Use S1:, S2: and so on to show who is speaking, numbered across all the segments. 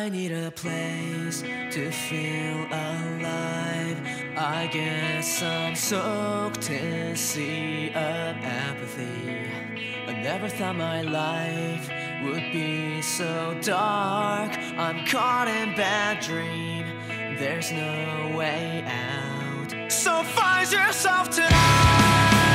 S1: I need a place to feel alive. I guess I'm soaked in a sea of apathy. I never thought my life would be so dark. I'm caught in bad dream, there's no way out. So find yourself tonight.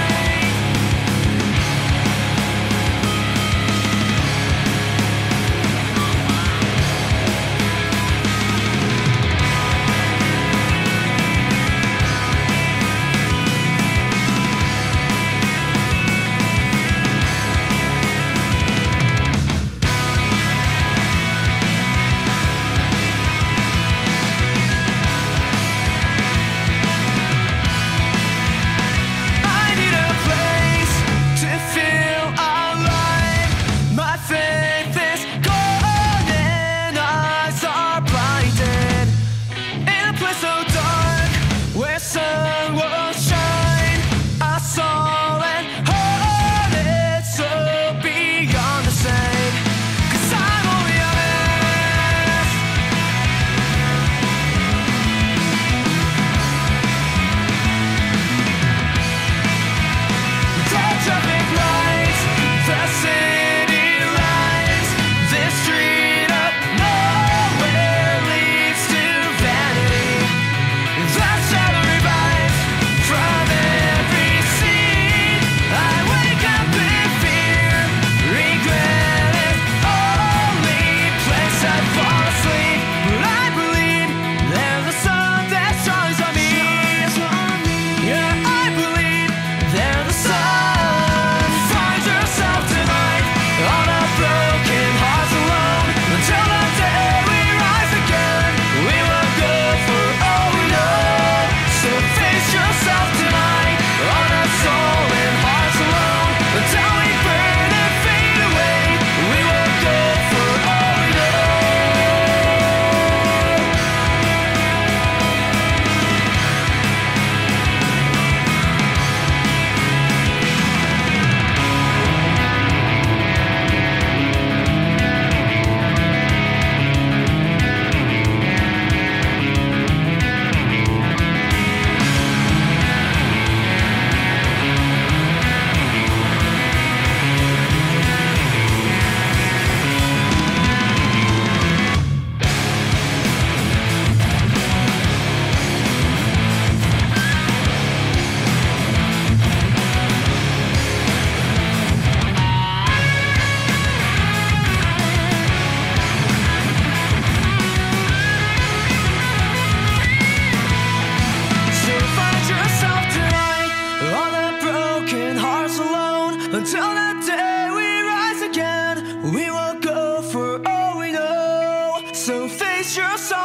S1: Until that day we rise again, we will go for all we know. So face yourself.